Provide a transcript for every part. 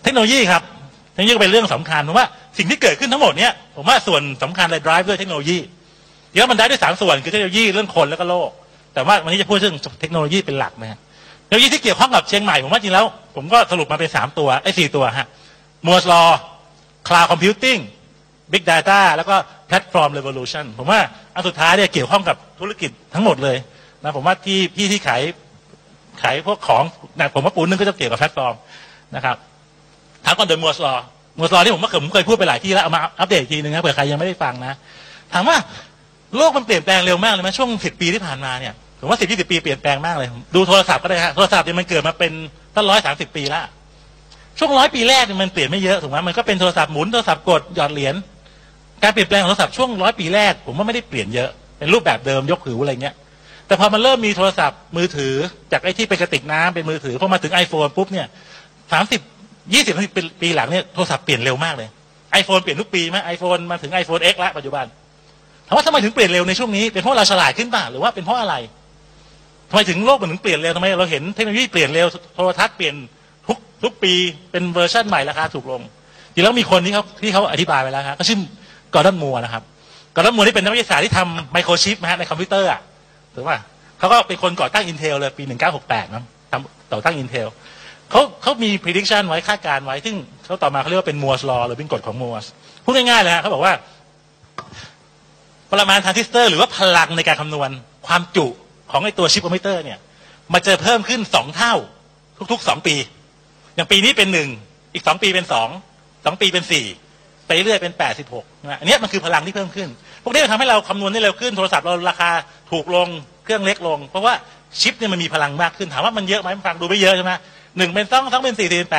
เทคโนโลยีครับเทคโนโลยีเป็นเรื่องสำคัญเพราะว่าสิ่งที่เกิดขึ้นทั้งหมดเนี่ยผมว่าส่วนสำคัญเลย drive ด้วยเทคโนโลยีเดี๋ยวมันได้ด้วย3 ส่วนคือเทคโนโลยีเรื่องคนแล้วก็โลกแต่ว่าวันนี้จะพูดเรื่องเทคโนโลยีเป็นหลักนะฮะเทคโนโลยีที่เกี่ยวข้องกับเชียงใหม่ผมว่าจริงแล้วผมก็สรุปมาเป็น3 ตัว4 ตัวฮะ Moore's Law Cloud Computing Big Data แล้วก็ Platform Revolution ผมว่าอันสุดท้ายเนี่ยเกี่ยวข้องกับธุรกิจทั้งหมดเลยนะผมว่าที่ขายพวกของนะผมว่าปูนนึงก็จะเกี่ยวกับแพลตฟอร์มนะครับถามก่อนโดย Moore's Law ที่ผมเคยพูดไปหลายที่แล้วเอามาอัปเดตอีกทีนึงนะเผื่อใครยังไม่ได้ฟังนะถามว่าโลกมันเปลี่ยนแปลงเร็วมากเลยไหมช่วง10 ปีที่ผ่านมาเนี่ยผมว่า10-20 ปีเปลี่ยนแปลงมากเลยดูโทรศัพท์ก็ได้ฮะโทรศัพท์เนี่ยมันเกิดมาเป็นตั้ง130 ปีแล้วช่วง100 ปีแรกเนี่ยมันเปลี่ยนไม่เยอะถูกไหมมันก็เป็นโทรศัพท์หมุนโทรศัพท์กดหยอดเหรียญการเปลี่ยนแปลงของโทรศัพท์ช่วง100 ปีแรกผมว่าไม่ได้เปลี่ยนเยอะเป็นรูปแบบเดิมยกหูอะไรเงี้ยแต่พอมันเริ่มมีโทรศัพท์มือถือจากไอ้ที่เป็นกระติกน้ำเป็นมือถือพอมาถึง iPhone ปุ๊บเนี่ย20 ปีหลังเนี่ยโทรศัพท์เปลี่ยนเร็วมากเลย iPhone เปลี่ยนทุกปีไหม iPhone มาถึง iPhone X แล้วปัจจุบันถามว่าทำไมถึงเปลี่ยนเร็วในช่วงนี้เป็นเพราะเราฉลาดขึ้นป่ะหรือว่าเป็นเพราะอะไรทำไมถึงโลกมันถึงเปลี่ยนเร็วทำไมเราเห็นเทคโนโลยีเปลี่ยนเร็วโทรทัศน์เปลี่ยนทุกปีเป็นเวอร์ชันใหม่ราคาถูกลงจริงแล้วมีคนที่เขาอธิบายไปแล้วครับก็ชื่อกอร์ดอนมัวร์นะครับกอร์ดอนมัวร์นี่เป็นนักวิทยาศาสตร์ที่ทำไมโครชิปนะฮะในคอมพิวเตอร์อ่ะถูกป่ะเขาก็เป็นคนก่อตั้ง Intel เลยปี1968นะทำต่อตั้ง Intel เขามี prediction ไว้คาดการณ์ไว้ซึ่งเขาต่อมาเขาเรียกว่าเป็น Moore's Law หรือเป็นกฎของ Moore พูดง่ายๆเลยฮะเขาบอกว่าปริมาณทรานซิสเตอร์หรือว่าพลังในการคำนวณความจุของไอตัวชิปคอมพิวเตอร์เนี่ยมันจะเพิ่มขึ้น2 เท่าทุกๆ2 ปีอย่างปีนี้เป็น1อีก2 ปีเป็น2ปีเป็น4ไปเรื่อยเป็น86นะอันนี้มันคือพลังที่เพิ่มขึ้นพวกนี้ทำให้เราคำนวณได้เร็วขึ้นโทรศัพท์เราราคาถูกลงเครื่องเล็กลงเพราะว่าชิปเนี่ยมันมีพลังมากขึ้นถามว่ามันเยอะไหมฟังดูไม่เยอะใช่ไหม1เป็น2เป็น4เป็น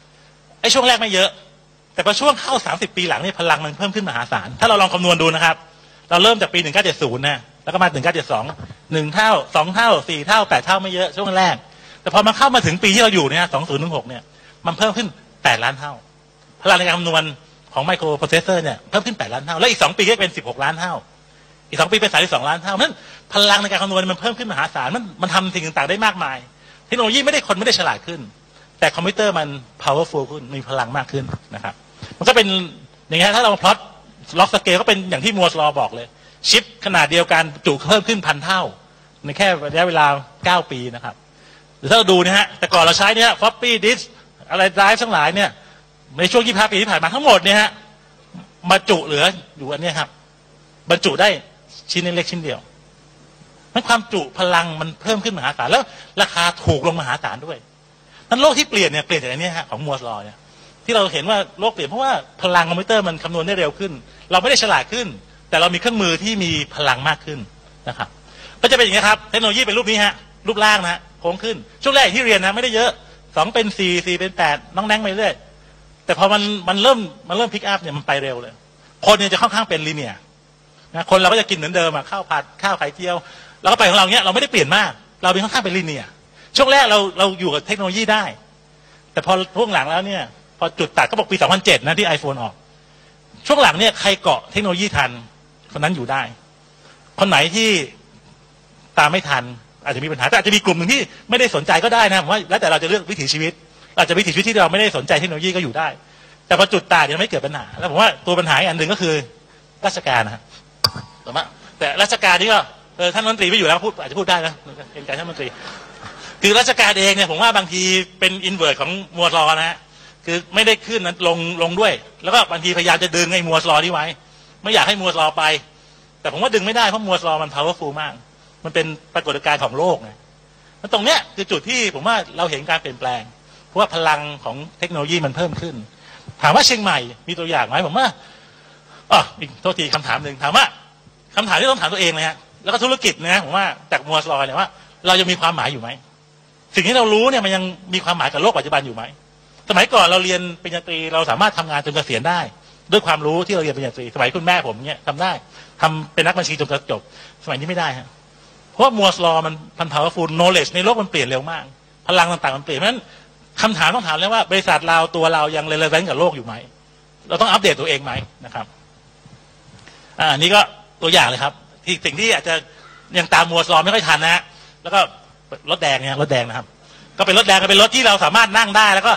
8ไอช่วงแรกไม่เยอะแต่พอช่วงเข้า30 ปีหลังเนี่ยพลังมันเพิ่มขึ้นมหาศาลถ้าเราลองคำนวณดูนะครับเราเริ่มจากปี1970นะแล้วก็มา1972 1 เท่า2 เท่า4 เท่า8 เท่าไม่เยอะช่วงแรกแต่พอมาเข้ามาถึงปีที่เราอยู่เนี่ย2016เนี่ยมันเพิ่มขึ้น8 ล้านเท่าพลังในการคำนวณของไมโครโปรเซสเซอร์เนี่ยเพิ่มขึ้น8 ล้านเท่าแล้วอีก2 ปีก็เป็น16 ล้านเท่าอีก2 ปีเป็น32 ล้านเท่านั้นพลังในการคำนวณมันเพิ่มขึ้นมหาศาลมันทำสิ่งต่างๆได้มากมายเทคโนโลยีไม่ได้ฉลาดขึ้นแต่คอมพิวเตอร์มัน powerful ขึ้นมีพลังมากขึ้นนะครับมันก็เป็นอย่างนี้ถ้าเราพลอตล็อกสเกลก็เป็นอย่างที่ Moore's Law บอกเลยชิปขนาดเดียวกันจุเพิ่มขึ้น1,000 เท่าในแค่ระยะเวลา9 ปีนะครับหรือถ้าเราดูนะฮะแต่ก่อนเราใช้เนี่ย floppy disk อะไรไดรฟ์ทั้งหลายเนี่ยในช่วง25 ปีที่ผ่านมาทั้งหมดเนี่ยฮะมาจุเหลืออยู่อันนี้ครับบรรจุได้ชิ้นเล็กชิ้นเดียวนั้นความจุพลังมันเพิ่มขึ้นมหาศาลแล้วราคาถูกลงมหาศาลด้วยนั้นโลกที่เปลี่ยนจากอันนี้ฮะของ Moore's Law เนี่ยที่เราเห็นว่าโลกเปลี่ยนเพราะว่าพลังคอมพิวเตอร์มันคำนวณได้เร็วขึ้นเราไม่ได้ฉลาดขึ้นแต่เรามีเครื่องมือที่มีพลังมากขึ้นนะครับก็จะเป็นอย่างนี้ครับเทคโนโลยีเป็นรูปนี้ฮะรูปร่างนะโค้งขึ้นช่วงแรกที่เรียนนะไม่ได้เยอะ2เป็น4 4เป็น8น้องแนงไปเรื่อยแต่พอมันเริ่มพิกอัพเนี่ยมันไปเร็วเลยคนเนี่ยจะค่อนข้างเป็นลีเนียร์นะคนเราก็จะกินเหมือนเดิมอะข้าวผัดข้าวไข่เจียวแล้วก็ไปของเราเนี่ยเราไม่ได้เปลี่ยนมากเราเป็นค่อนข้างเป็นลีเนียร์ช่วงแรกเราอยู่กับเทคโนโลยีได้แต่พอช่วงหลังแล้วเนี่ยพอจุดตัดก็บอกปี2007นะที่ iPhone ออกช่วงหลังเนี่ยใครเกาะเทคโนโลยีทันคนนั้นอยู่ได้คนไหนที่ตามไม่ทันอาจจะมีปัญหาแต่อาจจะมีกลุ่มหนึ่งที่ไม่ได้สนใจก็ได้นะผมว่าแล้วแต่เราจะเลือกวิถีชีวิตอาจจะวิถีชีวิตที่เราไม่ได้สนใจเทคโนโลยีก็อยู่ได้แต่พอจุดตัดเนี่ยไม่เกิดปัญหาแล้วผมว่าตัวปัญหาอีกอันหนึ่งก็คือราชการนะแต่ราชการนี่ก็ท่านรัฐมนตรีไม่อยู่แล้วพูดอาจจะพูดได้นะเป็นการท่านรัฐมนตรีคือราชการเองเนี่ยผมว่าบางทีเป็นอินเวอร์สของMoore's Lawนะฮะคือไม่ได้ขึ้นนั้นลงด้วยแล้วก็บางทีพยายามจะดึงไอ้Moore's Lawนี้ไว้ไม่อยากให้Moore's Lawไปแต่ผมว่าดึงไม่ได้เพราะMoore's Lawมัน powerful มากมันเป็นปรากฏการณ์ของโลกไงแล้วตรงเนี้ยคือจุดที่ผมว่าเราเห็นการเปลี่ยนแปลงเพราะว่าพลังของเทคโนโลยีมันเพิ่มขึ้นถามว่าเชียงใหม่มีตัวอย่างไหมผมว่าอีกโทษทีคำถามหนึ่งถามว่าคำถามที่ต้องถามตัวเองเลยฮะแล้วก็ธุรกิจนะผมว่าจากMoore's Lawเนี่ยว่าเรายังมีความหมายอยู่ไหมสิ่งที่เรารู้เนี่ยมันยังมีความหมายกับโลกปัจจุบันอยู่ไหมสมัยก่อนเราเรียนปริญญาตรีเราสามารถทำงานจนเกษียณได้ด้วยความรู้ที่เราเรียนปริญญาตรีสมัยคุณแม่ผมเนี่ยทำได้ทำเป็นนักบัญชีจนจบสมัยนี้ไม่ได้ฮะเพราะว่าMoore's Lawมัน powerful knowledge ในโลกมันเปลี่ยนเร็วมากพลังต่างๆมันเปลี่ยนเพราะฉะนั้นคำถามต้องถามเลยว่าบริษัทเราตัวเรายัง relevant กับโลกอยู่ไหมเราต้องอัปเดตตัวเองไหมนะครับนี่ก็ตัวอย่างเลยครับที่สิ่งที่อาจจะยังตามMoore's Lawไม่ค่อยทันนะแล้วก็รถแดงเนี่ยรถแดงนะครับก็เป็นรถแดงก็เป็นรถที่เราสามารถนั่งได้แล้วก็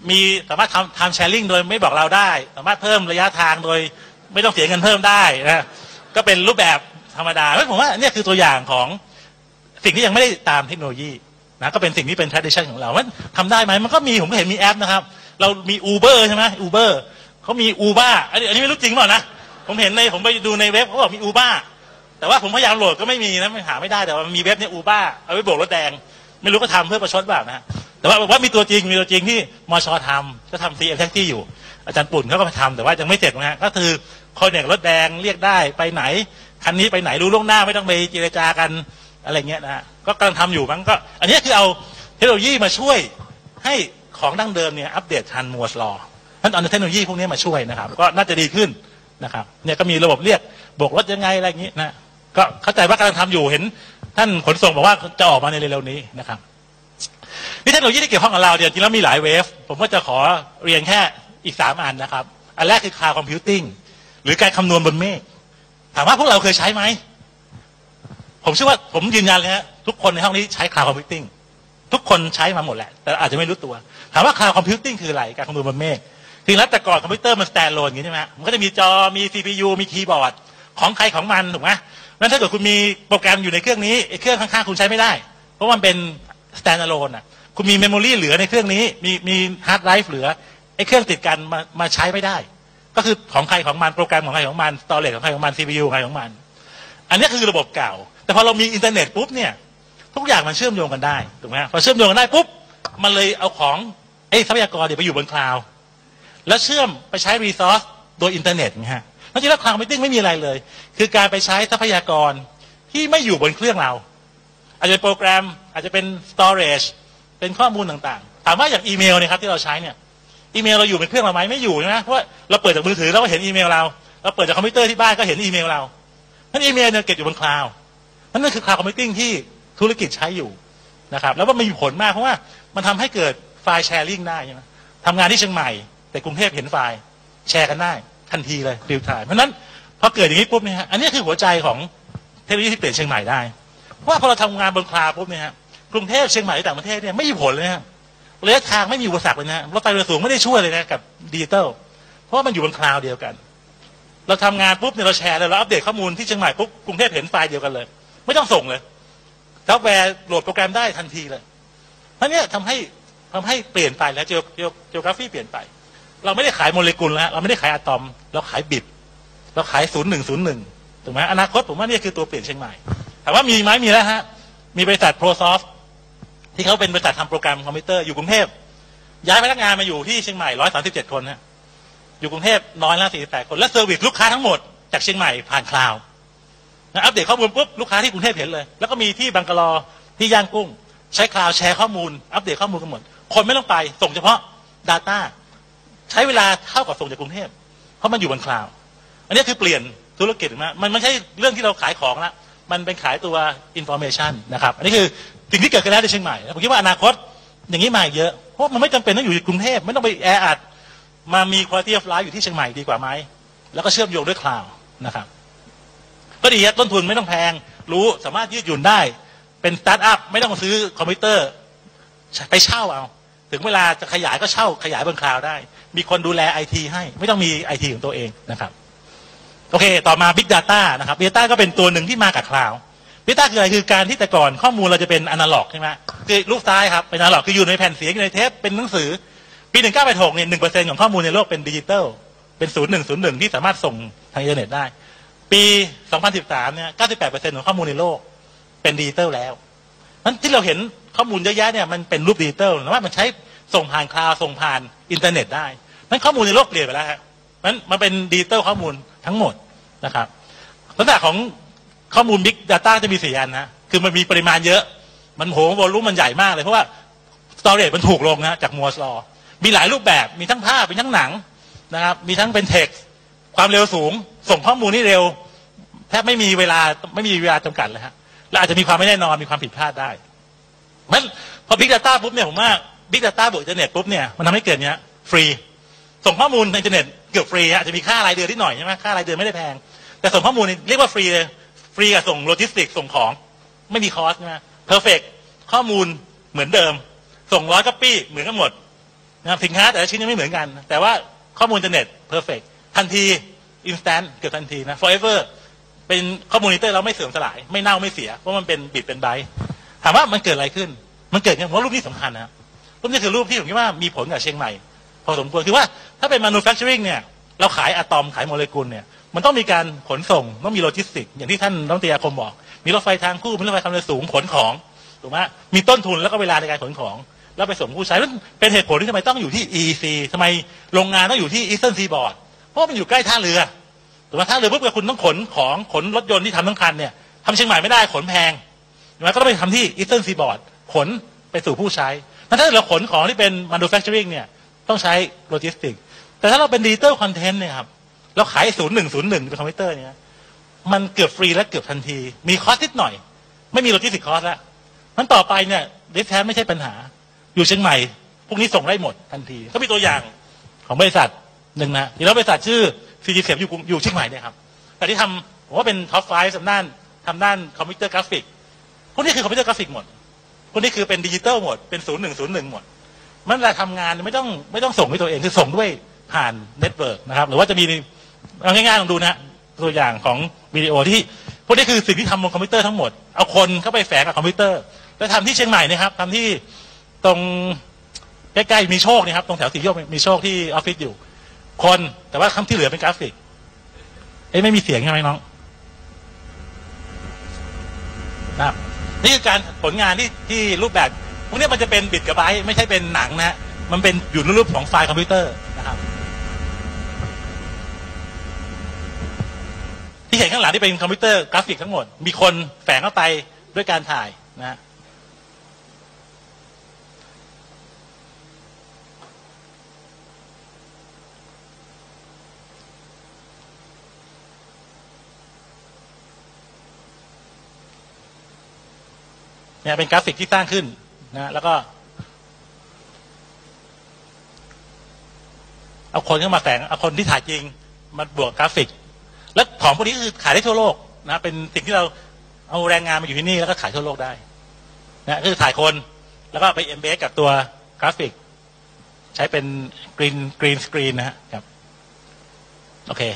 มีสามารถทำแชร์ลิงโดยไม่บอกเราได้สามารถเพิ่มระยะทางโดยไม่ต้องเสียเงินเพิ่มได้นะก็เป็นรูปแบบธรรมดาแล้วผมว่าเนี่ยคือตัวอย่างของสิ่งที่ยังไม่ได้ตามเทคโนโลยีนะก็เป็นสิ่งที่เป็น tradition ของเราว่าทำได้ไหมมันก็มีผมก็เห็นมีแอปนะครับเรามี Uber ใช่ไหม Uber เขามี Uber อันนี้ไม่รู้จริงเปล่านะผมเห็นผมไปดูในเว็บเขาบอกมี Uber แต่ว่าผมพยายามโหลดก็ไม่มีนะไม่หาไม่ได้แต่ว่ามีเว็บเนี่ย Uber เอาไว้โบกรถแดงไม่รู้ก็ทำเพื่อประชดแบบนะแต่ว่าบอกว่ามีตัวจริงที่มชทำก็ทำ CM Taxi อยู่อาจารย์ปุ่นเขาก็มาทำแต่ว่ายังไม่เสร็จนะฮะก็คือคนเนี่ยรถแดงเรียกได้ไปไหนคันนี้ไปไหนรู้ล่วงหน้าไม่ต้องไปเจรจากันอะไรเงี้ยนะฮะก็กำลังทำอยู่มั้งก็อันนี้คือเอาเทคโนโลยีมาช่วยให้ของดั้งเดิมเนี่ยอัปเดตทันมัวสลอนั้นเอาเทคโนโลยีพวกนี้มาช่วยนะครับก็น่าจะดีขึ้นนะครับเนี่ยก็มีระบบเรียกโบกรถยังไงอะไรอย่างนี้นะก็เข้าใจว่ากำลังทำอยู่เห็นท่านขนส่งบอกว่าจะออกมาในเร็วๆนี้นะครับนี่เทคโนโลยีที่เกี่ยวข้องกับเราเนี่ยจริงแล้วมีหลายเวฟผมก็จะขอเรียนแค่อีก3 อันนะครับอันแรกคือ Cloud Computing หรือการคำนวณบนเมฆถามว่าพวกเราเคยใช้ไหมผมเชื่อว่าผมยืนยันเลยฮะทุกคนในห้องนี้ใช้ Cloud Computing ทุกคนใช้มาหมดแหละแต่อาจจะไม่รู้ตัวถามว่า Cloud Computing คืออะไรการคำนวณบนเมฆจริงแล้วแต่ก่อนคอมพิวเตอร์มัน standalone อย่างนี้ใช่ไหมมันก็จะมีจอมี CPU มีคีย์บอร์ดของใครของมันถูกไหมนั้นถ้าเกิดคุณมีโปรแกรมอยู่ในเครื่องนี้เครื่องข้างๆคุณใช้ไม่ได้เพราะมันเป็น standalone อ่ะคุณมีเมมโมรีเหลือในเครื่องนี้มีฮาร์ดไดรฟ์เหลือเครื่องติดกันมาใช้ไม่ได้ก็คือของใครของมันโปรแกรมของใครของมันสตอเรจของใครของมัน CPU ของใครของมันอันนี้คือระบบเก่าแต่พอเรามีอินเทอร์เน็ตปุ๊บเนี่ยทุกอย่างมันเชื่อมโยงกันได้ถูกไหมพอเชื่อมโยงกันได้ปุ๊บมันเลยเอาของทรัพยากรไปอยู่บนคลาวด์แล้วเชื่อมไปใช้รีซอสโดยอินเทอร์เน็ตนะฮะจริงๆแล้วคลาวด์คอมพิวติ้งไม่มีอะไรเลยคือการไปใช้ทรัพยากรที่ไม่อยู่บนเครื่องเราอาจจะเป็นโปรแกรมอาจจะเป็นสตอเรจเป็นข้อมูลต่างๆถามว่าอย่างอีเมลเนี่ยครับที่เราใช้เนี่ยอีเมลเราอยู่บนเครื่องเราไหมไม่อยู่นะเพราะว่าเราเปิดจากมือถือเราก็เห็นอีเมลเราเปิดจากคอมพิวเตอร์ที่บ้านก็เห็นอีเมลเรานั่นอีเมลเนี่ยเก็บอยู่บนคลาวด์นั่นคือคลาวด์คอมพิวติ้งที่ธุรกิจใช้อยู่นะครับแล้วก็มีผลมากเพราะว่ามันทำให้เกิดไฟล์แชร์ลิงได้ใช่ไหมทำงานที่เชียงใหม่แต่กรุงเทพเห็นไฟล์แชร์กันได้ทันทีเลยรีลไทม์เพราะนั้นพอเกิดอย่างนี้ปุ๊บเนี่ยฮะอันนี้คือหัวใจของเทคโนโลยีที่เปลี่ยนเชียงใหม่ได้เพราะว่าพอเราทำงานบนคลาวด์ปุ๊บเนี่ยฮะกรุงเทพเชียงใหม่ต่างประเทศเนี่ยไม่มีผลเลยฮะระยะทางไม่มีอุปสรรคเลยนะรถไฟเรือสูงไม่ได้ช่วยเลยนะกับดิจิตอลเพราะว่ามันอยู่บนคลาวด์เดียวกันเราทำงานปุ๊บเนี่ยเราแชร์เลยเราอัปเดตข้อมูลที่เชียงใหม่ปุ๊บกรุงเทพเห็นไฟล์เดียวกันเลยไม่ต้องส่งเลยซอฟต์แวร์โหลดโปรแกรมได้ทันทีเลยเพราะเนี่ยทำให้เปลี่ยนไปแล้วจีโอกราฟีเปลี่ยนไปเราไม่ได้ขายโมเลกุลแล้วเราไม่ได้ขายอะตอมเราขายบิตเราขาย0101ถูกไหมอนาคตผมว่านี่คือตัวเปลี่ยนเชียงใหม่ถามว่ามีไหมมีแล้วฮะมีบริษัท ProSoft ที่เขาเป็นบริษัททำโปรแกรมคอมพิวเตอร์อยู่กรุงเทพย้ายพนักงานมาอยู่ที่เชียงใหม่137 คนฮะอยู่กรุงเทพ148 คนและเซอร์วิสลูกค้าทั้งหมดจากเชียงใหม่ผ่านคลาวด์นะอัปเดตข้อมูลปุ๊บลูกค้าที่กรุงเทพเห็นเลยแล้วก็มีที่บังกะลอที่ย่างกุ้งใช้คลาวด์แชร์ข้อมูลอัปเดตข้อมูลกันหมดคนไม่ต้องไปส่งเฉพาะ Data ใช้เวลาเท่ากับส่งจากกรุงเทพเพราะมันอยู่บนคลาวด์อันนี้คือเปลี่ยนธุรกิจนะมันไม่ใช่เรื่องที่เราขายของละมันเป็นขายตัว information นะครับอันนี้คือสิ่งที่เกิดขึ้นแล้วในเชียงใหม่ผมคิดว่าอนาคตอย่างนี้มาเยอะเพราะมันไม่จำเป็นต้องอยู่กรุงเทพไม่ต้องไปแออัดมามี quality of life อยู่ที่เชียงใหม่ดีกว่าไหมแล้วก็เชื่อมโยงด้วยคลาวด์นะครับก็ดีต้นทุนไม่ต้องแพงรู้สามารถยืดหยุ่นได้เป็นสตาร์ทอัพไม่ต้องซื้อคอมพิวเตอร์ไปเช่าเอาถึงเวลาจะขยายก็เช่าขยายบนคลาวด์ได้มีคนดูแลไอทีให้ไม่ต้องมีไอทีของตัวเองนะครับโอเคต่อมา Big Data นะครับ Big Data ก็เป็นตัวหนึ่งที่มากับคลาวด์ Big Data คืออะไรคือการที่แต่ก่อนข้อมูลเราจะเป็นอนาล็อกใช่ไหมคือรูปซ้ายครับเป็นอนาล็อกคืออยู่ในแผ่นเสียงอยู่ในเทปเป็นหนังสือปี1986เนี่ย 1% ของข้อมูลในโลกเป็นดิจิตอลเป็น0101ที่สามารถส่งทางอินเทอร์เน็ตได้ปี2013เนี่ย 98% ของข้อมูลในโลกเป็นดิจิตอลแล้วนั้นที่เราเห็นข้อมูลเยอะแยะเนี่ยมันเป็นรูปดิจิตอลนะว่ามันใช้ส่งผ่านคลาวด์ส่งผ่านอินเทอร์เน็ตได้นั้นข้อมูลในโลกเปลี่ยนไปแล้วครับมันเป็นดิจิตอลข้อมูลทั้งหมดนะครับลักษณะของข้อมูล Big Data จะมี4 อันนะคือมันมีปริมาณเยอะมันโหวอลลุ่มมันใหญ่มากเลยเพราะว่าสตอเรจมันถูกลงนะจากมัวสลอมีหลายรูปแบบมีทั้งภาพมีทั้งหนังนะครับมีทั้งเป็นเท็กซ์ความเร็วสูงส่งข้อมูลนี่เร็วแทบไม่มีเวลาจำกัดเลยฮะและอาจจะมีความไม่แน่นอนมีความผิดพลาดได้งั้นพอ Big Data ปุ๊บเนี่ยผมว่า Big Data บวกอินเทอร์เน็ตปุ๊บเนี่ยมันทำให้เกิดเนี้ยฟรีส่งข้อมูลในอินเทอร์เน็ตเกือบฟรีอาจจะมีค่ารายเดือนนิดหน่อยใช่ไหมค่ารายเดือนไม่ได้แพงแต่ส่งข้อมูลเรียกว่าฟรีเลยฟรีกับส่งโลจิสติกส่งของไม่มีคอสใช่ไหมเพอร์เฟกต์ข้อมูลเหมือนเดิมส่ง100 ก๊อปปี้เหมือนกันหมดนะครับสินค้าแต่ละชิ้นยังไม่เหมือนกันแต่ว่าข้อมูลอินเทอร์เน็ตเพอร์เฟกต์ทันที instant เกือบทันทีนะ forever เป็นข้อมูลอินเทอร์เราไม่เสื่อมสลายไม่เน่าไม่เสียเพราะมันเป็นบิตเป็นไบต์ถามว่ามันเกิดอะไรขึ้นมันเกิดเนี่ยผมว่ารูปนี้สำคัญนะรูปนี้คือรูปที่ผมคิดว่ามีผลกับเชียงใหม่พอสมควรคือว่าถ้าเป็น manufacturing เนี่ยเราขายอะตอมขายโมเลกุลเนี่ยมันต้องมีการขนส่งต้องมีโลจิสติกอย่างที่ท่านรัฐมนตรีอาคมบอกมีรถไฟทางคู่มีรถไฟความเร็วสูงขนของถูกไหมมีต้นทุนแล้วก็เวลาในการขนของแล้วไปส่งผู้ใช้เป็นเหตุผลที่ทำไมต้องอยู่ที่ EEC ทำไมโรงงานต้องอยู่ที่ Eastern Seaboard เพราะมันอยู่ใกล้ท่าเรือถูกไหมท่าเรือปุ๊บคุณต้องขนของขนรถยนต์ที่ทำทั้งคันเนี่ยทำเชียงใหม่ไม่ได้ขนแพงถูกไหมก็ต้องไปทำที่ Eastern Seaboard ขนไปสู่ผู้ใช้ถ้าเราขนของที่เป็น manufacturing เนี่ยต้องใช้โลจิสติกแต่ถ้าเราเป็น digital content เนี่ยครับเราขาย0101เป็นคอมพิวเตอร์เนี่ยมันเกือบฟรีและเกือบทันทีมีคอสนิดหน่อยไม่มีโลจิสติกคอสแล้วมันต่อไปเนี่ยดิสแทนไม่ใช่ปัญหาอยู่เชียงใหม่พวกนี้ส่งได้หมดทันทีก็มีตัวอย่างของบริษัทหนึ่งนะที่เราบริษัทชื่อ CGC อยู่เชียงใหม่เนี่ยครับแต่ที่ทำผมว่าเป็นท็อป5ทำด้านคอมพิวเตอร์กราฟิกพวกนี้คือคอมพิวเตอร์กราฟิกหมดพวกนี้คือเป็นดิจิตอลหมดเป็น0101หมดมันเวลาทำงานไม่ต้องส่งด้วยตัวเองคือส่งด้วยผ่านเน็ตเวิร์กนะครับหรือว่าจะมีเอาง่ายๆลองดูนะตัวอย่างของวิดีโอที่พวกนี้คือสิ่งที่ทำบนคอมพิวเตอร์ทั้งหมดเอาคนเข้าไปแฝงกับคอมพิวเตอร์แล้วทำที่เชียงใหม่นะครับทำที่ตรงใกล้ๆมีโชคนะครับตรงแถวสีโยกมีโชคที่ออฟฟิศอยู่คนแต่ว่าคำที่เหลือเป็นกราฟิกไม่มีเสียงใช่ไหมน้องนะครับนี่คือการผลงานที่รูปแบบพวกนี้มันจะเป็นบิตกับไบต์ไม่ใช่เป็นหนังนะมันเป็นอยู่ในรูปของไฟล์คอมพิวเตอร์นะครับที่เห็นข้างหลังที่เป็นคอมพิวเตอร์กราฟิกทั้งหมดมีคนแฝงเข้าไปด้วยการถ่ายนะเนี่ยเป็นกราฟิกที่สร้างขึ้นนะแล้วก็เอาคนเข้ามาแฝงเอาคนที่ถ่ายจริงมาบวกกราฟิกแล้วของพวกนี้คือขายได้ทั่วโลกนะเป็นสิ่งที่เราเอาแรงงานมาอยู่ที่นี่แล้วก็ขายทั่วโลกได้นะคือถ่ายคนแล้วก็ไปเอ็มเบสกับตัวกราฟิกใช้เป็นกรีนสกรีนนะครับโอเค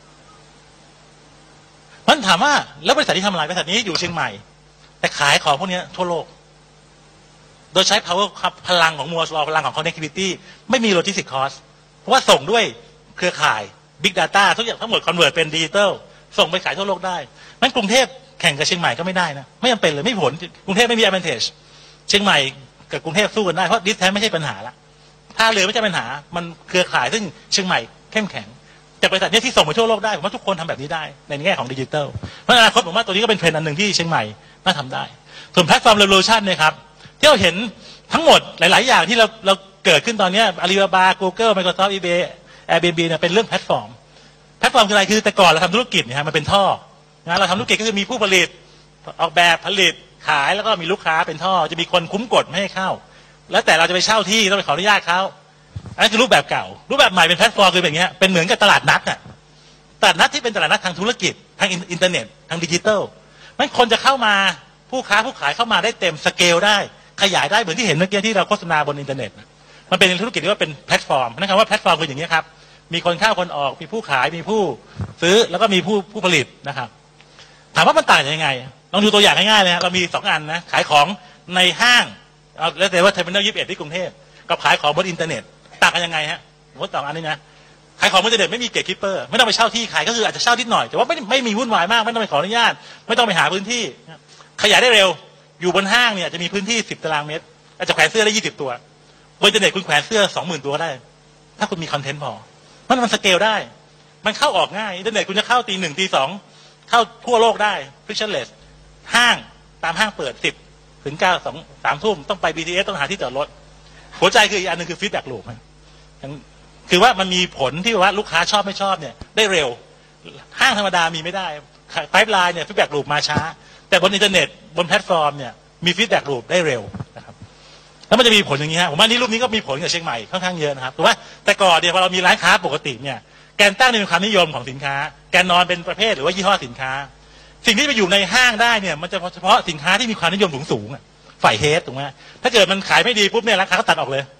มันถามว่าแล้วบริษัทที่ทำอะไรบริษัทนี้อยู่เชียงใหม่แต่ขายของพวกนี้ทั่วโลกโดยใช้ power พลังของมัวสลอพลังของ connectivity ไม่มี logistic cost เพราะว่าส่งด้วยเครือข่าย big data ทุกอย่างทั้งหมด convert เป็น digital ส่งไปขายทั่วโลกได้นั้นกรุงเทพแข่งกับเชียงใหม่ก็ไม่ได้นะไม่จำเป็นเลยไม่ผลกรุงเทพไม่มี advantage เชียงใหม่กับกรุงเทพสู้กันได้เพราะ distance ไม่ใช่ปัญหาละถ้าเรือไม่ใช่ปัญหามันเครือข่ายซึ่งเชียงใหม่เข้มแข็งแต่บริษัทนี้ที่ส่งไปทั่วโลกได้ผมว่าทุกคนทำแบบนี้ได้ในแง่ของดิจิทัลเพราะอนาคตผมว่าตัวนี้ก็เป็นเทรนด์อันหนึ่งที่เชียงใหม่น่าทำได้ส่วนแพลตฟอร์ม Revolution เนี่ยครับที่เราเห็นทั้งหมดหลายๆอย่างที่เราเกิดขึ้นตอนนี้ Alibaba Google Microsoft eBay Airbnb เนี่ยเป็นเรื่องแพลตฟอร์มคืออะไรคือแต่ก่อนเราทำธุรกิจเนี่ยมันเป็นท่อนะเราทำธุรกิจก็คือมีผู้ผลิตออกแบบผลิตขายแล้วก็มีลูกค้าเป็นท่อจะมีคนคุ้มกฎไม่ให้เข้าแล้วแต่เราจะไปเช่าที่ต้องไปขออนุญาตเขาอันนั้นคือรูปแบบเก่ารูปแบบใหม่เป็นแพลตฟอร์มคือแบบนี้เป็นเหมือนกับตลาดนัดตลาดนัดที่เป็นตลาดนัดทางธุรกิจทางอินเทอร์เน็ตทางดิจิทัลมันคนจะเข้ามาผู้ค้าผู้ขายเข้ามาได้เต็มสเกลได้ขยายได้เหมือนที่เห็นเมื่อกี้ที่เราโฆษณาบนอินเทอร์เน็ตมันเป็นธุรกิจที่ว่าเป็นแพลตฟอร์มนั่นคำว่าแพลตฟอร์มคืออย่างนี้ครับมีคนเข้าคนออกมีผู้ขายมีผู้ซื้อแล้วก็มีผู้ผลิตนะครับถามว่ามันต่างยังไงลองดูตัวอย่างง่ายๆเลยเรามี2อันนะขายของในห้างเอาแล้วแต่ว่าเทอร์มินอล21ที่กรุงเทพกับขายของบนอินเทอร์เน็ตต่างกันยังไงฮะผมว่า2อันนี้นะขายของบนอินเทอร์เน็ตไม่มีเกตคิปเปอร์ไม่ต้องไปเช่าที่ขายก็คืออาจจะเช่านิดหน่อยแต่ว่าไม่มีวุ่นวายมากไม่ต้องไปขออนุญาตไม่ต้องไปหาพื้นที่ขยายได้เร็วอยู่บนห้างเนี่ยจะมีพื้นที่10 ตารางเมตรอาจจะแขวนเสื้อได้20 ตัวบนอินเทอร์เน็ตคุณแขวนเสื้อ 20,000 ตัวได้ถ้าคุณมีคอนเทนต์พอมันสเกลได้มันเข้าออกง่ายอินเทอร์เน็ตคุณจะเข้าตี 1 ตี 2เข้าทั่วโลกได้ frictionless ห้างตามห้างเปิด10 ถึง 9 2 3 ทุ่มต้องไป BTS ต้องหาที่จอดรถหัวใจคืออีกอันนึงคือ feedback loop คือว่ามันมีผลที่ว่าลูกค้าชอบไม่ชอบเนี่ยได้เร็วห้างธรรมดามีไม่ได้ไพป์ไลน์เนี่ย feedback loop มาช้าแต่บนอินเทอร์เน็ตบนแพลตฟอร์มเนี่ยมี feedback loop ได้เร็วนะครับแล้วมันจะมีผลอย่างนี้ฮะผมว่านี่รูปนี้ก็มีผลกับเชียงใหม่ค่อนข้างเยอะนะครับถูกไหมแต่ก่อนเนี่ยพอเรามีร้านค้าปกติเนี่ยแกนตั้งเป็นความนิยมของสินค้าแกนนอนเป็นประเภทหรือว่ายี่ห้อสินค้าสิ่งที่ไปอยู่ในห้างได้เนี่ยมันจะเฉพาะสินค้าที่มีความนิยมสูงฝ่ายเฮดถูกไหมถ้าเกิดมันขายไม่ดีปุ๊บเนี่ยร้านค้าก็ตัดออกเลย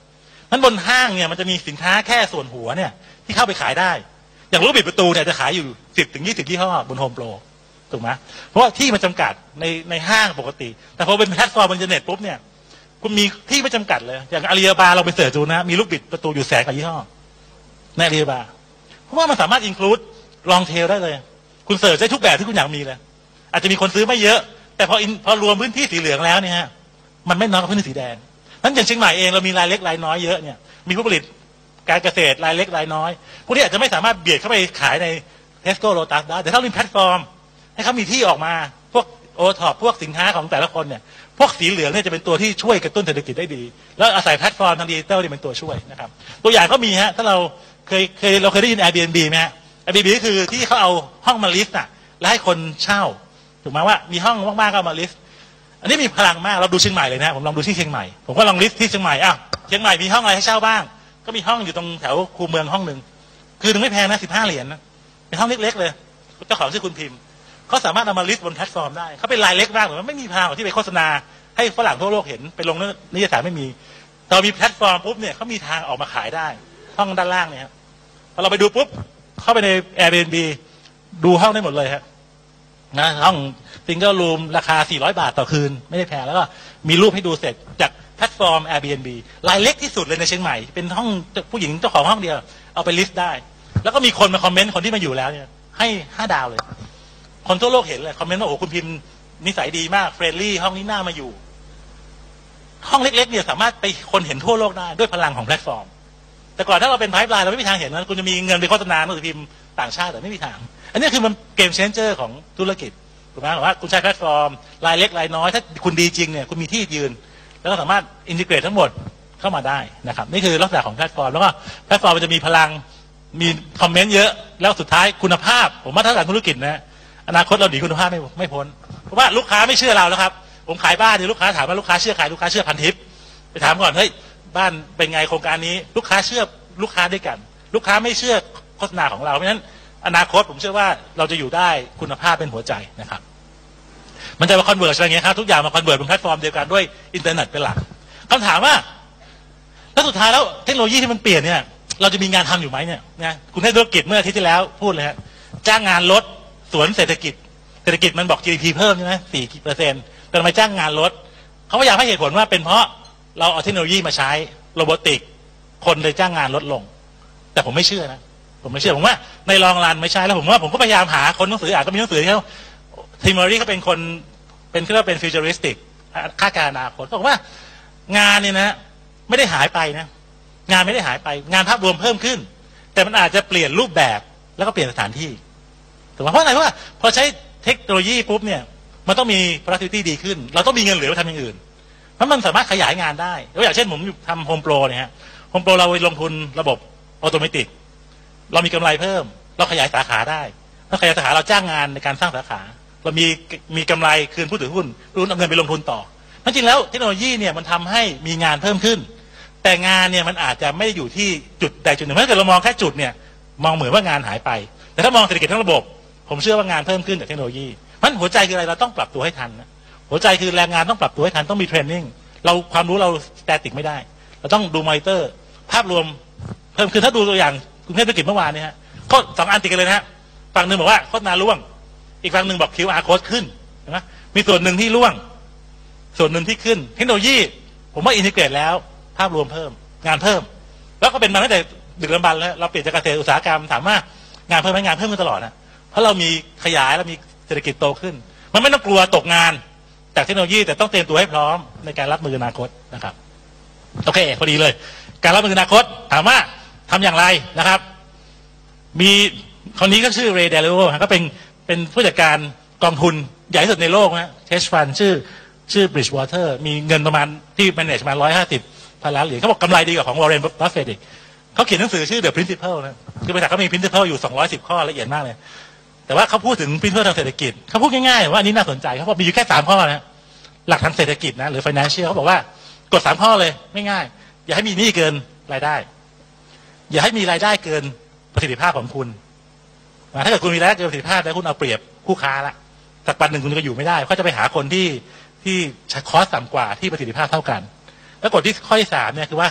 นั้นบนห้างเนี่ยมันจะมีสินค้าแค่ส่วนหัวเนี่ยที่เข้าไปขายได้อย่างลูกบิดประตูเนี่ยจะขายอยู่10 ถึง 20ยี่ห้อบนโฮมโปรถูกไหมเพราะว่าที่มันจำกัดในห้างปกติแต่พอเป็นแพลตฟอร์มบนอินเทอร์เน็ตปุ๊บเนี่ยคุณมีที่ไม่จำกัดเลยอย่างอาลีบาบาเราไปเสิร์ชดูนะมีลูกบิดประตูอยู่100,000 กว่ายี่ห้อในอาลีบาบาเพราะว่ามันสามารถอินคลูดลองเทลได้เลยคุณเสิร์ชได้ทุกแบบที่คุณอยากมีเลยอาจจะมีคนซื้อไม่เยอะแต่พอรวมพื้นที่สีเหลืองแล้วเนี่ยมันไม่น้อยกว่าพื้นที่สีแดงนั้นอย่างเชียงใหม่เองเรามีรายเล็กรายน้อยเยอะเนี่ยมีผู้ผลิตการเกษตรรายเล็กรายน้อยพวกนี้อาจจะไม่สามารถเบียดเข้าไปขายในเทสโก้โลตัสได้แต่ถ้ามีแพลตฟอร์มให้เขามีที่ออกมาพวกโอท็อปพวกสินค้าของแต่ละคนเนี่ยพวกสีเหลืองเนี่ยจะเป็นตัวที่ช่วยกระตุ้นเศรษฐกิจได้ดีแล้วอาศัยแพลตฟอร์มทางดิจิตอลนี่เป็นตัวช่วยนะครับตัวอย่างก็มีฮะถ้าเราเคยได้ยิน Airbnb ไหมฮะ Airbnb ก็คือที่เขาเอาห้องมาลิสต์น่ะแล้วให้คนเช่าถูกไหมว่ามีห้องว่างๆก็มาลิสต์อันนี้มีพลังมากเราดูเชียงใหม่เลยนะผมลองดูที่เชียงใหม่ผมก็ลองลิสต์ที่เชียงใหม่อ้าวเชียงใหม่มีห้องอะไรให้เช่าบ้างก็มีห้องอยู่ตรงแถวคูเมืองห้องหนึ่งคือไม่แพงนะ15 เหรียญนะเป็นห้องเล็กๆเลยเจ้าของชื่อคุณพิมพ์เขาสามารถเอามาลิสต์บนแพลตฟอร์มได้เขาเป็นรายเล็กมากแต่ว่าไม่มีทางที่ไปโฆษณาให้ฝรั่งทั่วโลกเห็นไปลงนิตยสารไม่มีตอนมีแพลตฟอร์มปุ๊บเนี่ยเขามีทางออกมาขายได้ห้องด้านล่างเนี่ยพอเราไปดูปุ๊บเข้าไปใน Airbnb ดูห้องได้หมดเลยครับนะห้องซิงเกิลรูมราคา400 บาทต่อคืนไม่ได้แพงแล้วก็มีรูปให้ดูเสร็จจากแพลตฟอร์ม Airbnb รายเล็กที่สุดเลยในเชียงใหม่เป็นห้องผู้หญิงเจ้าของห้องเดียวเอาไปลิสต์ได้แล้วก็มีคนมาคอมเมนต์คนที่มาอยู่แล้วเนี่ยให้5 ดาวเลยคนทั่วโลกเห็นเลยคอมเมนต์ว่าโอ้คุณพิมพ์นิสัยดีมากเฟรนลี่ห้องนี้น่ามาอยู่ห้องเล็กๆเนี่ยสามารถไปคนเห็นทั่วโลกได้ด้วยพลังของแพลตฟอร์มแต่ก่อนถ้าเราเป็นไพป์ไลน์เราไม่มีทางเห็นนะคุณจะมีเงินไปโฆษณาหนังสือพิมพ์ต่างชาติแต่ไม่มีทางอันนี้คือมันเกมเชนเจอร์ของธุรกิจถูกไหมว่าคุณใช้แพลตฟอร์มรายเล็กรายน้อยถ้าคุณดีจริงเนี่ยคุณมีที่ยืนแล้วก็สามารถอินทิเกรตทั้งหมดเข้ามาได้นะครับนี่คือลักษณะของแพลตฟอร์มแล้วก็แพลตฟอร์มมันจะมีพลังมีคอมเมนต์เยอะแล้วสุดท้ายคุณภาพผมว่าถ้าการธุรกิจนะอนาคตเราหนีคุณภาพไม่พ้นเพราะว่าลูกค้าไม่เชื่อเราแล้วครับผมขายบ้านเนี่ยลูกค้าถามว่าลูกค้าเชื่อใครลูกค้าเชื่อพันทิปไปถามก่อนเฮ้ยบ้านเป็นไงโครงการนี้ลูกค้าเชื่อลูกค้าด้วยกันลูกค้าไม่เชื่อโฆษณาของเราเพราะฉะนั้นอนาคตผมเชื่อว่าเราจะอยู่ได้คุณภาพเป็นหัวใจนะครับมันจะมาคอนเวิร์ตอะไรเงี้ยครับทุกอย่างมาคอนเวิร์ตบนแพลตฟอร์มเดียวกันด้วยอินเทอร์เน็ตเป็นหลักคำถามว่าแล้วสุดท้ายแล้วเทคโนโลยีที่มันเปลี่ยนเนี่ยเราจะมีงานทำอยู่ไหมเนี่ยนะคุณให้ธุรกิจเมื่ออาทิตย์ที่แล้วพูดเลยฮะจ้างงานลดสวนเศรษฐกิจมันบอก GDP เพิ่มใช่ไหม4%แต่ทำไมจ้างงานลดเขาพยายามให้เหตุผลว่าเป็นเพราะเราเอาเทคโนโลยีมาใช้โรบอติกคนเลยจ้างงานลดลงแต่ผมไม่เชื่อนะผมไม่เชื่อผมว่าในลองรันไม่ใช่แล้วผมก็พยายามหาคนหนังสืออ่านก็มีหนังสือที่เขาทีมอรี่เขาเป็นคนเป็นเรียกว่าเป็นฟิวเจอริสติกคาดการณ์อนาคตเขาบอกว่างานเนี่ยนะไม่ได้หายไปนะงานไม่ได้หายไปงานภาพรวมเพิ่มขึ้นแต่มันอาจจะเปลี่ยนรูปแบบแล้วก็เปลี่ยนสถานที่ถูกไหมเพราะอะไรเพราะว่าพอใช้เทคโนโลยีปุ๊บเนี่ยมันต้องมี productivity ดีขึ้นเราต้องมีเงินเหลือไปทำอย่างอื่นเพราะมันสามารถขยายงานได้ตัวอย่างเช่นผมทำโฮมโปรเนี่ยฮะโฮมโปรเราไปลงทุนระบบออโตเมติกเรามีกำไรเพิ่มเราขยายสาขาได้ถ้าขยายสาขาเราจ้างงานในการสร้างสาขาเรามีกำไรคืนผู้ถือหุ้นเอาเงินไปลงทุนต่อจริงแล้วเทคโนโลยีเนี่ยมันทำให้มีงานเพิ่มขึ้นแต่งานเนี่ยมันอาจจะไม่ได้อยู่ที่จุดใดจุดหนึ่งเพราะถ้าเกิดเรามองแค่จุดเนี่ยมองเหมือนว่างานหายไปแต่ถ้ามองเศรษฐกิจทั้งระบบผมเชื่อว่างานเพิ่มขึ้นจากเทคโนโลยีมันหัวใจคืออะไรเราต้องปรับตัวให้ทันนะหัวใจคือแรงงานต้องปรับตัวให้ทันต้องมีเทรนนิ่งเราความรู้เราสแตติกไม่ได้เราต้องดูมอนิเตอร์ภาพรวมเพิ่มขึ้นถ้าดูตัวอย่างกรุงเทพธุรกิจเมื่อวานเนี่ยฮะก็2 อันติดกันเลยนะฮะฝั่งหนึ่งบอกว่าโฆษณาล่วงอีกฝั่งหนึ่งบอก QR code ขึ้นนะมีส่วนหนึ่งที่ล่วงส่วนหนึ่งที่ขึ้นเทคโนโลยีผมว่าอินทิเกรตแล้วภาพรวมเพิ่มงานเพิ่มแล้วก็เป็นมาตั้งแต่ดึกดำบรรพ์แล้วเราเปลี่ยนจากเกษตรอุตสาหกรรมถามว่างานเพิ่มไหมงานเพิ่มขึ้นตลอดนะเพราะเรามีขยายเรามีเศรษฐกิจโตขึ้นมันไม่ต้องกลัวตกงานจากเทคโนโลยีแต่ต้องเตรียมตัวให้พร้อมในการรับมืออนาคตนะครับโอเคพอดีเลยการรับมืออนาคตถามว่าทำอย่างไรนะครับมีคนนี้ก็ชื่อเรย์เดลิโอก็เป็นผู้จัดการกองทุนใหญ่ที่สุดในโลกนะเทสฟันชื่อ Bridgewater มีเงินประมาณที่ manage มา150,000 ล้านเหรียญเขาบอกกำไรดีกว่าของ Warren Buffett อีกเขาเขียนหนังสือชื่อ The Principle นะคือบริษัทเขามี Principle อยู่210 ข้อละเอียดมากเลยแต่ว่าเขาพูดถึง Principle ทางเศรษฐกิจเขาพูดง่ายๆว่าอันนี้น่าสนใจเขาบอกมีอยู่แค่3 ข้อนะหลักทางเศรษฐกิจนะหรือ financial เขาบอกว่ากด3 ข้อเลยไม่ง่ายอย่าให้มีหนี้เกินรายได้อย่าให้มีรายได้เกินประสิทธิภาพของคุณถ้าเกิดคุณมีรายได้เกินประสิทธิภาพแล้วคุณเอาเปรียบคู่ค้าละสักวันหนึ่งคุณก็อยู่ไม่ได้เขาจะไปหาคนที่คอสต่ำกว่าที่ประสิทธิภาพเท่ากันแล้วกฎที่ข้อที่3เนี่ยคือว่า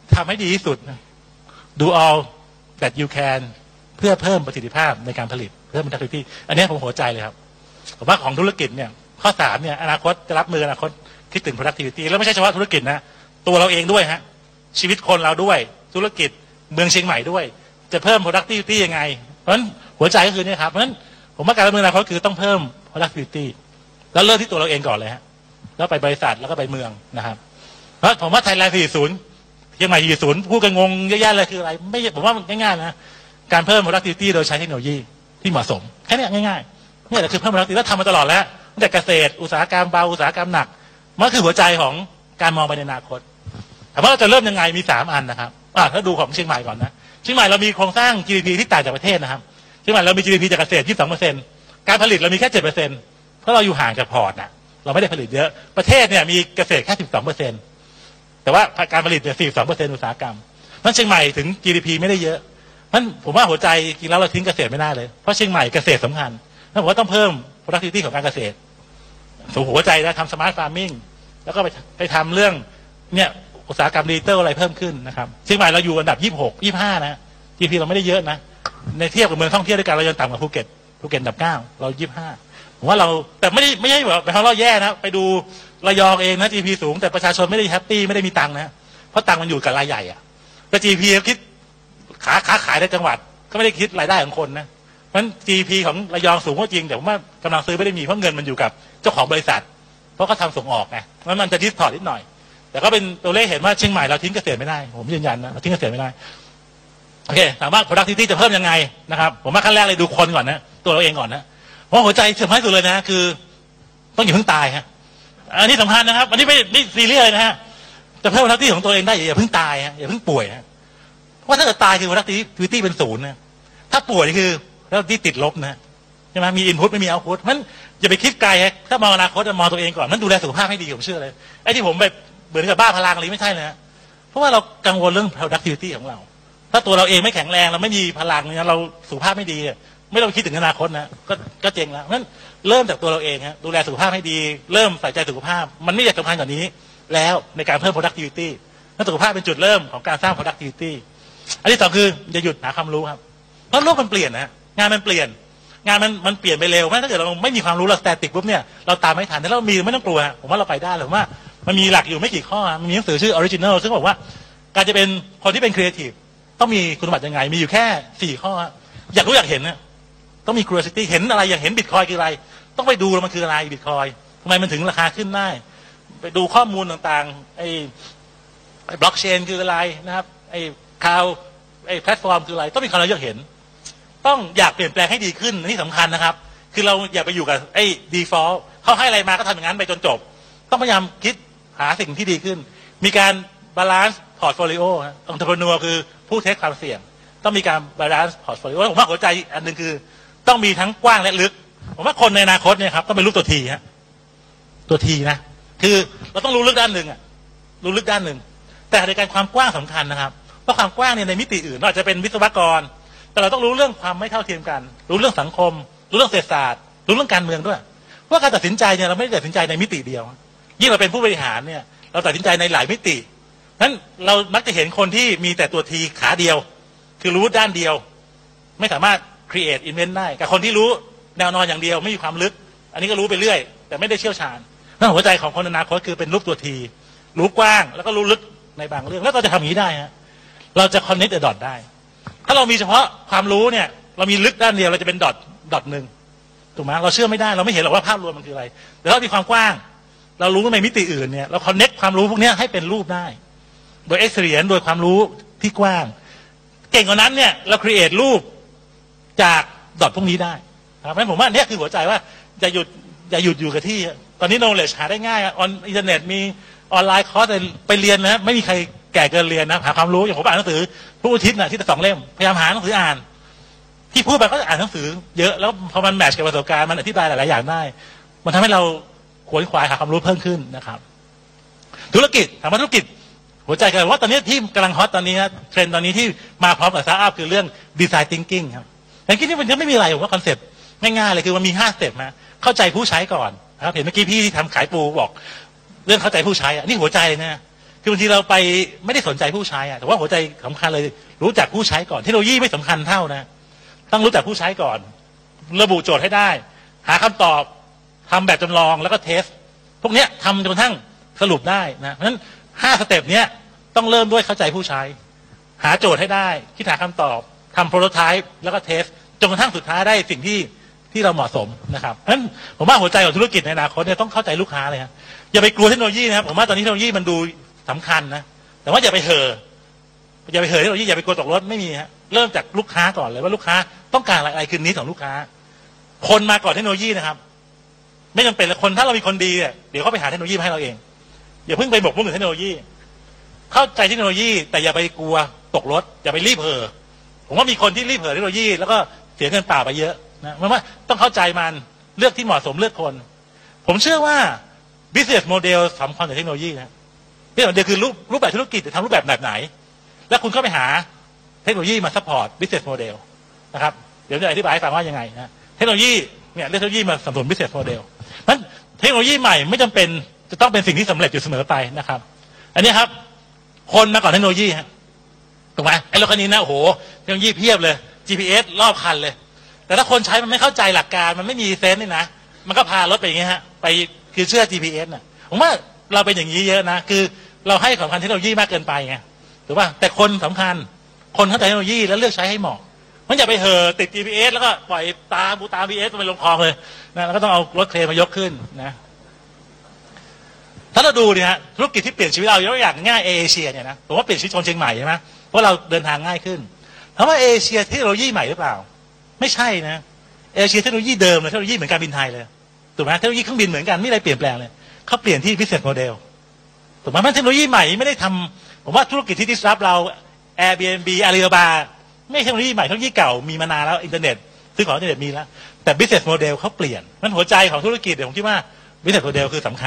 ทำให้ดีที่สุด do all that you can เพื่อเพิ่มประสิทธิภาพในการผลิตเพิ่ม productivity อันนี้ผมหัวใจเลยครับผมว่าของธุรกิจเนี่ยข้อ3เนี่ยอนาคตจะรับมืออนาคตคิดถึง productivity แล้วไม่ใช่เฉพาะธุรกิจนะตัวเราเองด้วยฮะชีวิตคนเราด้วยธุรกิจเมืองเชียงใหม่ด้วยจะเพิ่ม productivity ยังไงเพราะฉะนั้นหัวใจก็คือเนี่ยครับเพราะฉะนั้นผมว่าการรับมืออนาคตคือต้องเพิ่ม productivity แล้วเริ่มที่ตัวเราเองก่อนเลยฮะแล้วไปบริษัทแล้วก็ไปเมืองนะครับเพราะผมว่า Thailand 40เชียงใหม่40พูดกันงงเยอะแยะเลยคืออะไรไม่ผมว่ามันง่ายๆนะการเพิ่ม productivity โดยใช้เทคโนโลยีที่เหมาะสมแค่นี้ง่ายๆนี่แหละคือเพิ่ม productivity แล้วทำมาตลอดแล้วตั้งแต่เกษตรอุตสาหกรรมเบาอุตสาหกรรมหนักมันคือหัวใจของการมองไปในอนาคตถามว่าเราจะเริ่มยังไงมี3อันนะครับถ้าดูของเชียงใหม่ก่อนนะเชียงใหม่เรามีโครงสร้าง GDP ที่ต่างจากประเทศนะครับเชียงใหม่เรามี GDP จากเกษตร 22% การผลิตเรามีแค่ 7%เพราะเราอยู่ห่างจากพอร์ตนะเราไม่ได้ผลิตเยอะประเทศเนี่ยมีเกษตรแค่ 12%แต่ว่าการผลิตเนี่ย 42% อุตสาหกรรมนั้นเชียงใหม่ถึง GDP ไม่ได้เยอะนั้นผมว่าหัวใจจริงแล้วเราทิ้งเกษตรไม่ได้เลยเพราะเชียงใหม่เกษตรสำคัญนั้นผมว่าต้องเพิ่ม productivity ของการเกษตรสูงหัวใจนะทำ smart farming แล้วก็ไปทำเรื่องเนี่ยอุตสาหกรรมดิจิตอลอะไรเพิ่มขึ้นนะครับเชียงใหม่เราอยู่อันดับ26 25นะ GDP เราไม่ได้เยอะนะในเทียบกับเมืองท่องเที่ยวด้วยกันเรายังต่ำกว่าภูเก็ตอันดับ9เรา25ผมว่าเราแต่ไม่ใช่แบบไปทำเราแย่นะไปดูระยองเองนะ GDP สูงแต่ประชาชนไม่ได้แฮปปี้ไม่ได้มีตังค์นะเพราะตังค์มันอยู่กับรายใหญ่อะแต่ GDP คิดค้าขายในจังหวัดก็ไม่ได้คิดรายได้ของคนนะเพราะฉะนั้น GDP ของระยองสูงก็จริงแต่ผมว่ากำลังซื้อไม่ได้มีเพราะเงินมันอยู่กับเจ้าของบริษัทเพราะเขาทำส่งออกไงมันจะดิสพอร์ตนิดหน่อยแต่ก็เป็นตัวเลขเห็นว่าเชียงใหม่เราทิ้งเกษตรไม่ได้ผมยืนยันนะเราทิ้งเกษตรไม่ได้โอเคถามว่า productivity จะเพิ่มยังไงนะครับผมว่าขั้นแรกเลยดูคนก่อนนะตัวเราเองก่อนนะเพราะหัวใจสำคัญที่สุดเลยนะคือต้องอย่าเพิ่งตายฮะอันนี้สำคัญนะครับอันนี้ไม่ซีเรียสเลยนะฮะจะเพิ่ม productivity ของตัวเองได้อย่าเพิ่งตายฮะอย่าเพิ่งป่วยฮะเพราะถ้าเกิดตายคือ productivity เป็น0นะถ้าป่วยคือ productivity ติดลบนะใช่ไหมมี input ไม่มี output เพราะฉะนั้นอย่าไปคิดไกลฮะถ้ามองอนาคตมองตัวเองก่อนนั้นดูแลสุขภาพให้ดีผมเชื่อเลยไอ้ที่ผมแบบเหมือนกับบ้าพลังอะไรไม่ใช่นะเพราะว่าเรากังวลเรื่อง productivity ของเราถ้าตัวเราเองไม่แข็งแรงเราไม่มีพลังเนี่ยเราสุขภาพไม่ดีไม่ต้องคิดถึงอนาคตนะก็เจ๊งแล้วงั้นเริ่มจากตัวเราเองฮะดูแลสุขภาพให้ดีเริ่มใส่ใจสุขภาพมันไม่อยากสำคัญกว่านี้แล้วในการเพิ่ม productivity นั่นสุขภาพเป็นจุดเริ่มของการสร้าง productivity อันที่2คืออย่าหยุดหาความรู้ครับเพราะโลกมันเปลี่ยนนะงานมันเปลี่ยนงานมันเปลี่ยนไปเร็วถ้าเกิดเราไม่มีความรู้เราสแตติกปุ๊บเนี่ยเราตามไม่ทันถ้าเรามีไม่ต้องกลัวผมว่าเราไปได้เลยว่ามันมีหลักอยู่ไม่กี่ข้อมันมีหนังสือชื่อ original ซึ่งบอกว่าการจะเป็นคนที่เป็น creative ต้องมีคุณสมบัติยังไงมีอยู่แค่4ข้ออยากรู้อยากเห็นนะต้องมี curiosity เห็นอะไรอยากเห็นบิตคอยคืออะไรต้องไปดูแล้วมันคืออะไรบิตคอยทำไมมันถึงราคาขึ้นได้ไปดูข้อมูลต่างๆไอ้บล็อกเชนคืออะไรนะครับไอ้คลาวด์ไอ้แพลตฟอร์มคืออะไรต้องมีความอยากเห็นต้องอยากเปลี่ยนแปลงให้ดีขึ้นนี่สำคัญนะครับคือเราอย่าไปอยู่กับไอ้ default เขาให้อะไรมาก็ทำอย่างนั้นไปจนจบต้องพยายามคิดหาสิ่งที่ดีขึ้นมีการ balance portfolio entrepreneur คือผู้เทคความเสี่ยงต้องมีการ balance portfolio ผมว่าหัวใจอันหนึ่งคือต้องมีทั้งกว้างและลึกผมว่าคนในอนาคตเนี่ยครับต้องเป็นรูปตัวทีฮะตัวทีนะคือเราต้องรู้ลึกด้านหนึ่งรู้ลึกด้านหนึ่งแต่ในการความกว้างสำคัญนะครับเพราะความกว้างเนี่ยในมิติอื่นอาจจะเป็นวิศวกรแต่เราต้องรู้เรื่องความไม่เท่าเทียมกันรู้เรื่องสังคมรู้เรื่องเศรษฐศาสตร์รู้เรื่องการเมืองด้วยเพราะการตัดสินใจเนี่ยเราไม่ได้ตัดสินใจในมิติเดียวยิ่งเราเป็นผู้บริหารเนี่ยเราตัดสินใจในหลายมิตินั้นเรามักจะเห็นคนที่มีแต่ตัวทีขาเดียวคือรู้ด้านเดียวไม่สามารถ create invent ได้กับคนที่รู้แนวนอนอย่างเดียวไม่มีความลึกอันนี้ก็รู้ไปเรื่อยแต่ไม่ได้เชี่ยวชาญนั่นหัวใจของคนอนาคตคือเป็นรูปตัวทีรู้กว้างแล้วก็รู้ลึกในบางเรื่องแล้วเราจะทำอย่างนี้ได้ฮะเราจะ connect the dot ได้ถ้าเรามีเฉพาะความรู้เนี่ยเรามีลึกด้านเดียวเราจะเป็นดอทหนึ่งถูกไหมเราเชื่อไม่ได้เราไม่เห็นหรอกว่าภาพรวมมันคืออะไรแต่ถ้ามีความกว้างเรารู้ในมิติอื่นเนี่ยเรา connect ความรู้พวกนี้ให้เป็นรูปได้โดย experience โดยความรู้ที่กว้างเก่งกว่านั้นเนี่ยเรา create รูปจากดอทพวกนี้ได้ครับเพราะฉะนั้นผมว่าเนี่ยคือหัวใจว่าอย่าหยุดอยู่กับที่ตอนนี้ knowledge หาได้ง่ายออนอินเทอร์เน็ตมีออนไลน์คอร์สไปเรียนนะไม่มีใครแก่เกินเรียนนะหาความรู้อย่างผมอ่านหนังสือผู้อาทิตย์น่ะที่แต่2 เล่มพยายามหาหนังสืออ่านที่พูดไปก็อ่านหนังสือเยอะแล้วพอมันแมทช์กับประสบการณ์มันอธิบายหลายๆอย่างได้มันทำให้เราขวนขวายหาความรู้เพิ่มขึ้นนะครับธุรกิจถามว่าธุรกิจหัวใจกันว่าตอนนี้ที่กำลังฮอตตอนนี้นะเทรนด์ตอนนี้ที่มาพร้อมกับสตาร์ทอัพคือเรื่อง design thinking ครับแต่ที่นี่มันยังไม่มีอะไรผมว่าคอนเซ็ปต์ง่ายๆเลยคือมันมี5 สเต็ปนะเข้าใจผู้ใช้ก่อนนะครับเห็นเมื่อกี้พี่ที่ทำขายปูบอกเรื่องเข้าใจผู้ใช้นี่หัวใจเลยนะคือบางทีเราไปไม่ได้สนใจผู้ใช้อะแต่ว่าหัวใจสำคัญเลยรู้จักผู้ใช้ก่อนเทคโนโลยีไม่สำคัญเท่านะต้องรู้จักผู้ใช้ก่อนระบุโจทย์ให้ได้หาคำตอบทำแบบจำลองแล้วก็เทสพวกเนี้ยทำจนกระทั่งสรุปได้นะเพราะฉะนั้น5 สเต็ปเนี้ยต้องเริ่มด้วยเข้าใจผู้ใช้หาโจทย์ให้ได้คิดหาคำตอบทำโปรโตไทป์แล้วก็เทสจนกระทั่งสุดท้ายได้สิ่งที่เราเหมาะสมนะครับเพราะฉะนั้นผมว่าหัวใจของธุรกิจในอนาคตเนี่ยต้องเข้าใจลูกค้าเลยครับอย่าไปกลัวเทคโนโลยีนะครับผมว่าตอนนี้เทคโนโลยีมันดูสำคัญนะแต่ว่าอย่าไปเห่อเทคโนโลยีอย่าไปกลัวตกรถไม่มีฮะเริ่มจากลูกค้าก่อนเลยว่าลูกค้าต้องการอะไรคือนิดของลูกค้าคนมาก่อนเทคโนโลยีนะครับไม่จำเป็นเลยคนถ้าเรามีคนดีเนี่ยเดี๋ยวเขาไปหาเทคโนโลยีมาให้เราเองอย่าเพิ่งไปบกมุ่นกับเทคโนโลยีเข้าใจเทคโนโลยีแต่อย่าไปกลัวตกรถอย่าไปรีบเห่อผมว่ามีคนที่รีบเห่อเทคโนโลยีแล้วก็เสียเงินเปล่าไปเยอะนะเพราะว่าต้องเข้าใจมันเลือกที่เหมาะสมเลือกคนผมเชื่อว่า business model สำคัญกว่าเทคโนโลยีนะbusiness model คือรูปแบบธุรกิจจะทำรูปแบบไหนแล้วคุณเข้าไปหาเทคโนโลยีมา support business model นะครับเดี๋ยวจะอธิบายให้ฟังว่ายังไงนะเทคโนโลยีเนี่ยเทคโนโลยีมาสนับสนุน business model นั้นเทคโนโลยีใหม่ไม่จำเป็นจะต้องเป็นสิ่งที่สำเร็จอยู่เสมอไปนะครับอันนี้ครับคนมาก่อนเทคโนโลยีฮะถูกไหมไอ้รถคันนี้นะโอ้โหเทคโนโลยีเพียบเลย GPS รอบคันเลยแต่ถ้าคนใช้มันไม่เข้าใจหลักการมันไม่มีเซนส์นี่นะมันก็พารถไปอย่างเงี้ยฮะไปคือเชื่อ GPS น่ะผมว่าเราเป็นอย่างนี้เยอะนะคือเราให้สำคัญเทคโนโลยีมากเกินไปไงถูกป่ะแต่คนสำคัญคนเข้าใจเทคโนโลยีแล้วเลือกใช้ให้เหมาะมันอย่าไปเห่อติด GPS แล้วก็ปล่อยตาม GPS ไปลงคลองเลยนะแล้วก็ต้องเอารถเครนมายกขึ้นนะถ้าเราดูเนี่ยฮะธุรกิจที่เปลี่ยนชีวิตเรายกอย่างง่ายเอเชียเนี่ยนะผมว่าเปลี่ยนชีวิตคนเชียงใหม่ใช่ไหมเพราะเราเดินทางง่ายขึ้นถามว่าเอเชียเทคโนโลยีใหม่หรือเปล่าไม่ใช่นะเอเชียเทคโนโลยีเดิมเลยเทคโนโลยีเหมือนการบินไทยเลยถูกไหมเทคโนโลยีเครื่องบินเหมือนกันไม่ได้เปลี่ยนแปลงเลยเขาเปลี่ยนที่ business model ถูกไหมมันเทคโนโลยีใหม่ไม่ได้ทำผมว่าธุรกิจที่ disrupt เรา Airbnb Alibaba ไม่เทคโนโลยีใหม่เทคโนโลยีเก่ามีมานานแล้วอินเทอร์เน็ตซื้อของอินเทอร์เน็ตมีแล้วแต่ business model เขาเปลี่ยนมันหัวใจของธุรกิจเดี๋ยวผมคิดว่า business model คือสำคัญ